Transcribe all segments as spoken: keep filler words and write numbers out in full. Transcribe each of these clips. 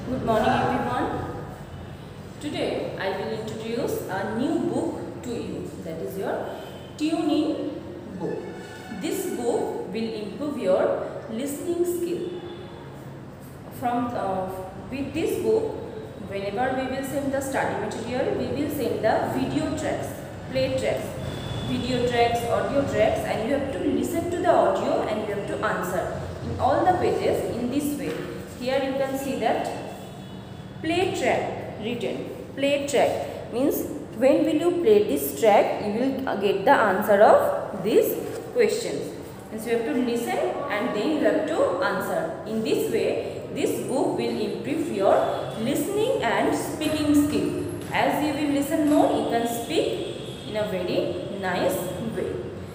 Good morning everyone. Today I will introduce a new book to you, that is your Tune In book. This book will improve your listening skill. From uh, with this book, whenever we will send the study material, we will send the video tracks, play tracks, video tracks, audio tracks, and you have to listen to the audio and you have to answer in all the pages in this way. Here you can see that play track written. Play track means when will you play this track, you will get the answer of these questions. Means you have to listen and then you have to answer. In this way, this book will improve your listening and speaking skill. As you will listen more, you can speak in a very nice way.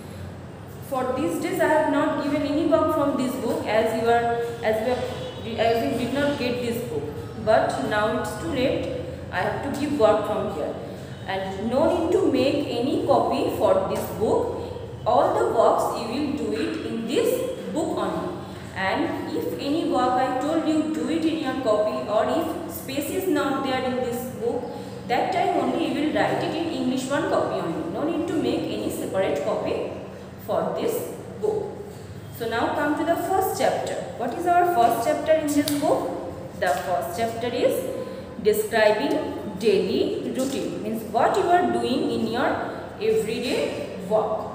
For these days, I have not given any work from this book as you are as we have, as you did not get this book. But now it's too late. I have to give work from here, and no need to make any copy for this book. All the works you will do it in this book only. And if any work I told you, do it in your copy, or if space is not there in this book, that time only you will write it in English one copy only. No need to make any separate copy for this book. So now come to the first chapter. What is our first chapter in this book? The first chapter is describing daily routine. Means what you are doing in your everyday work.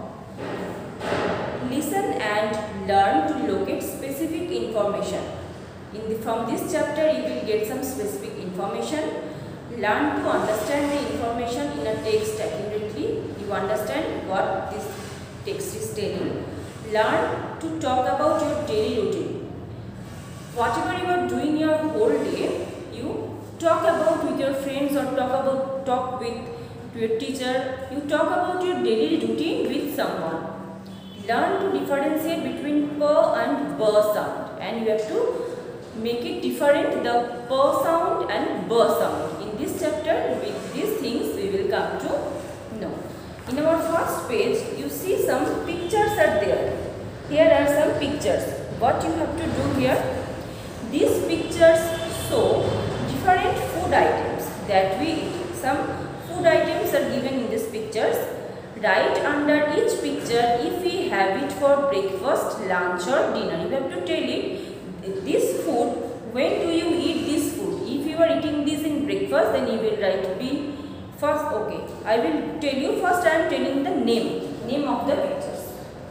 Listen and learn to locate specific information. In the, from this chapter you will get some specific information. Learn to understand the information in a text accurately. You understand what this text is telling. Learn to talk about your daily routine. Whatever you are doing your whole day, you talk about with your friends or talk about talk with your teacher. You talk about your daily routine with someone. Learn to differentiate between p and b sound, and you have to make it different, the p sound and b sound. In this chapter, with these things we will come to know. In our first page, you see some pictures are there. Here are some pictures. What you have to do here? These pictures show different food items that we eat. Some food items are given in these pictures. Write under each picture if we have it for breakfast, lunch or dinner. You have to tell it, this food, when do you eat this food? If you are eating this in breakfast, then you will write B first. Okay, I will tell you first. I am telling the name, name of the pictures.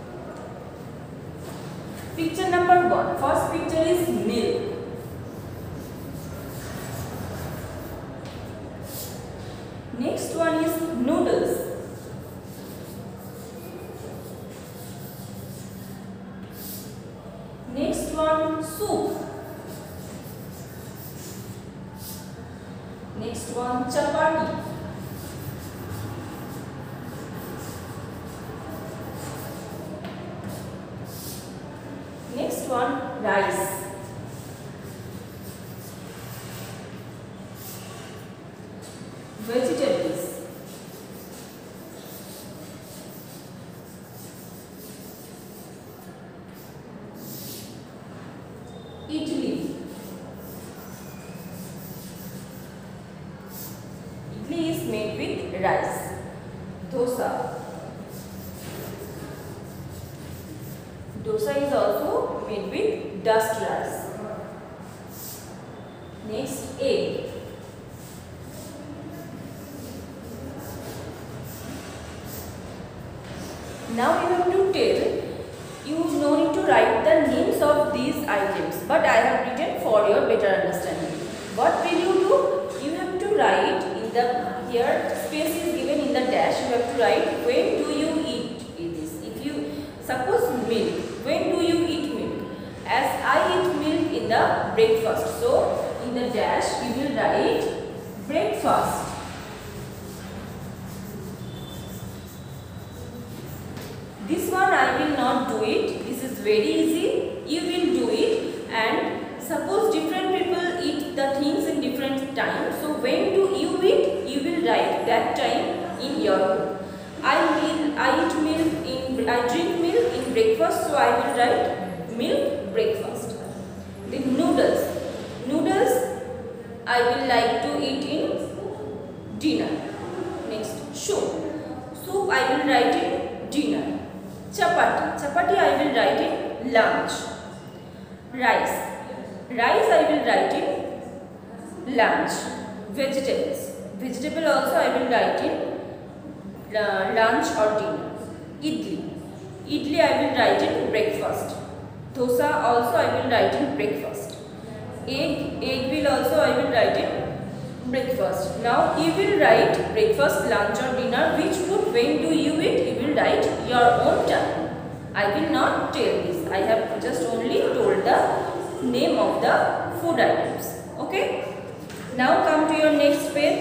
Picture number one. First picture is milk. Next one is noodles. Next one, soup. Next one, chapati. Next one, rice. Vegetables. Idli. Idli is made with rice. Dosa. Dosa is also made with dust rice. Next, egg. Now you have to tell, you no need to write the names of these items, but I have written for your better understanding. What will you do? You have to write in the, here space is given in the dash, you have to write when do you eat this. If you, suppose milk, when do you eat milk? As I eat milk in the breakfast, so in the dash you will write breakfast. This one I will not do it. This is very easy. You will do it, and suppose different people eat the things in different times. So when do you eat? You will write that time in your book. I will, I eat milk in, I drink milk in breakfast. So I will write milk breakfast. Then noodles. Noodles I will like to eat in dinner. Next, soup. Soup I will write in dinner. Chapati. Chapati I will write in lunch. Rice. Rice I will write in lunch. Vegetables. Vegetable also I will write in uh, lunch or dinner. Idli. Idli I will write in breakfast. Dosa also I will write in breakfast. Egg. Egg will also I will write in breakfast. Now you will write breakfast, lunch or dinner. Which food, when do you eat? You will write your own time. I will not tell this. I have just only told the name of the food items. Okay. Now come to your next page.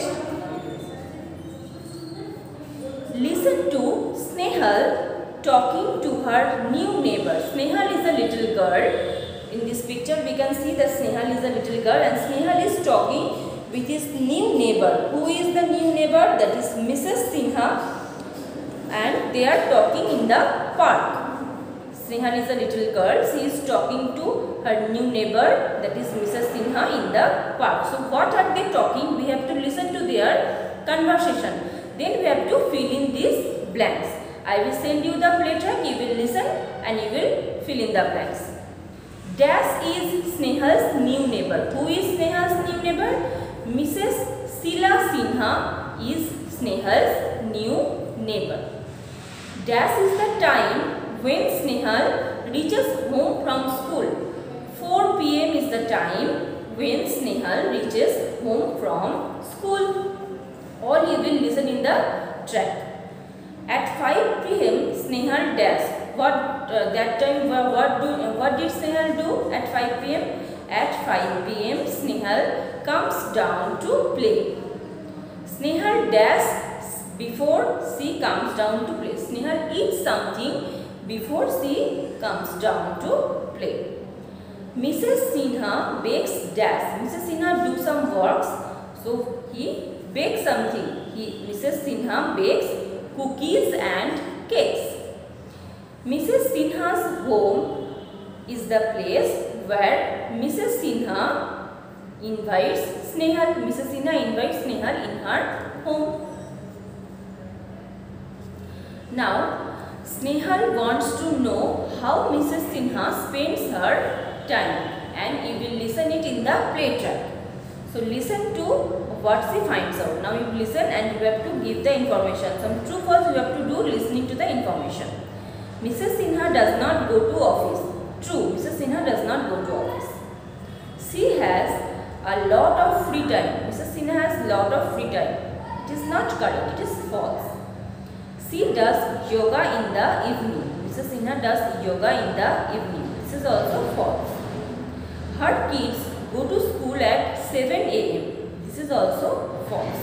Listen to Snehal talking to her new neighbor. Snehal is a little girl. In this picture we can see that Snehal is a little girl and Snehal is talking with his new neighbor. Who is the new neighbor? That is Missus Sinha, and they are talking in the park. Snehal is a little girl. She is talking to her new neighbor, that is Missus Sinha, in the park. So what are they talking? We have to listen to their conversation. Then we have to fill in these blanks. I will send you the play track. You will listen and you will fill in the blanks. Dash is Snehal's new neighbor. Who is Snehal's new neighbor? Missus Sila Sinha is Snehal's new neighbor. Dash is the time when Snehal reaches home from school. four P M is the time when Snehal reaches home from school. All you will listen in the track. At five P M Snehal dash. What uh, that time what do what did Snehal do at five P M? At five P M Snehal comes down to play. Snehal dash before she comes down to play. Snehal eats something before she comes down to play. Missus Sinha bakes dash. Missus Sinha do some works, so he bakes something. He Missus Sinha bakes cookies and cakes. Missus Sinha's home is the place where Missus Sinha invites Snehal. Missus Sinha invites Snehal in her home. Now, Snehal wants to know how Missus Sinha spends her time, and you will listen it in the play track. So listen to what she finds out. Now you listen and you have to give the information. Some true false you have to do listening to the information. Missus Sinha does not go to office. True, Missus Sinha does not go to office. She has a lot of free time. Missus Sinha has a lot of free time. It is not correct, it is false. She does yoga in the evening. Missus Sinha does yoga in the evening. This is also false. Her kids go to school at seven A M This is also false.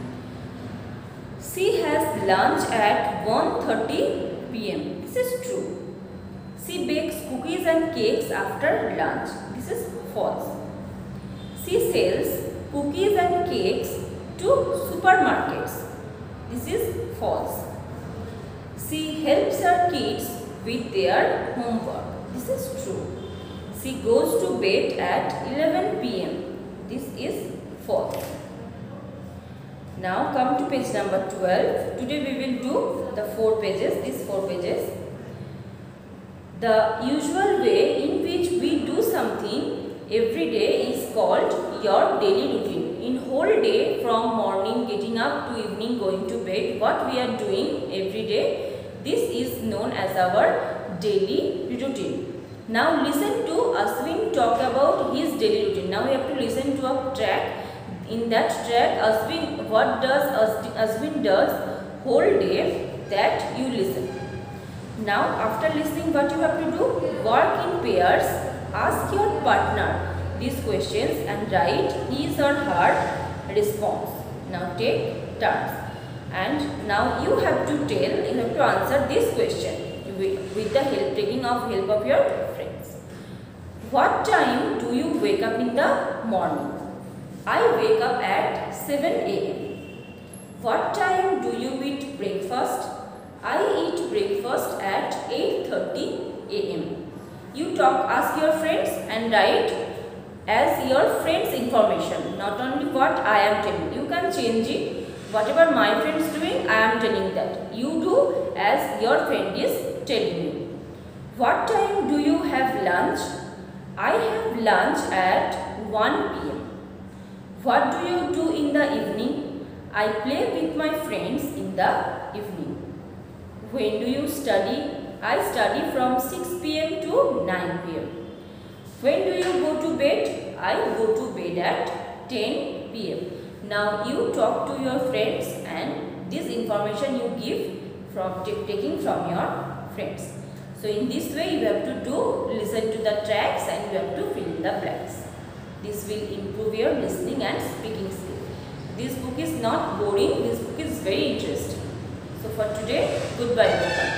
She has lunch at one thirty P M This is true. She bakes cookies and cakes after lunch. This is false. She sells cookies and cakes to supermarkets. This is false. She helps her kids with their homework. This is true. She goes to bed at eleven P M This is false. Now come to page number twelve. Today we will do the four pages, these four pages. The usual way in which we do something every day is called your daily routine. In whole day, from morning getting up to evening going to bed, what we are doing every day, this is known as our daily routine. Now listen to Ashwin talk about his daily routine. Now we have to listen to a track. In that track, Ashwin, what does Ashwin does whole day, that you listen. Now after listening, what you have to do? Work in pairs. Ask your partner these questions and write his or her response. Now take turns. And now you have to tell, you have to answer this question with, with the help, taking of help of your friends. What time do you wake up in the morning? I wake up at seven A M What time do you eat breakfast? I eat breakfast at eight thirty A M You talk, ask your friends and write as your friend's information, not only what I am telling. You can change it. Whatever my friend is doing, I am telling that. You do as your friend is telling you. What time do you have lunch? I have lunch at one p m What do you do in the evening? I play with my friends in the evening. When do you study? I study from six p m to nine p m When do you go to bed? I go to bed at ten p m Now you talk to your friends and this information you give from taking from your friends. So in this way you have to do listen to the tracks and you have to fill in the blanks. This will improve your listening and speaking skill. This book is not boring. This book is very interesting. So for today, goodbye everyone.